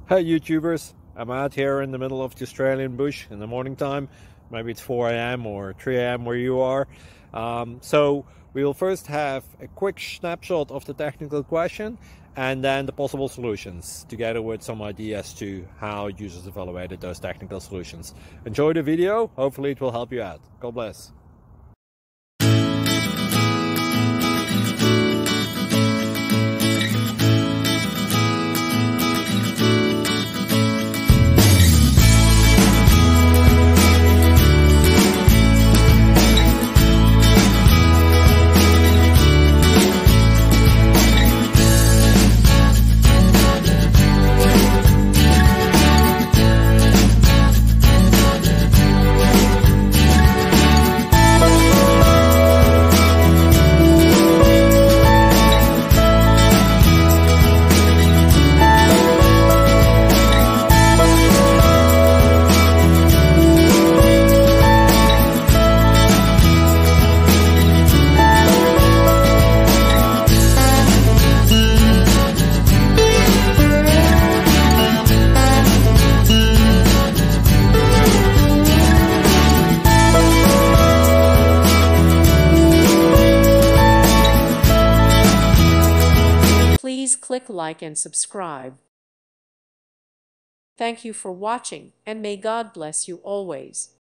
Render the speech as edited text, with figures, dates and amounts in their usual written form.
Hey YouTubers, I'm out here in the middle of the Australian bush in the morning time. Maybe it's 4 a.m. or 3 a.m. where you are. So we'll first have a quick snapshot of the technical question and then the possible solutions, together with some ideas to how users evaluated those technical solutions. Enjoy the video, hopefully it will help you out. God bless. Please click like and subscribe. Thank you for watching, and may God bless you always.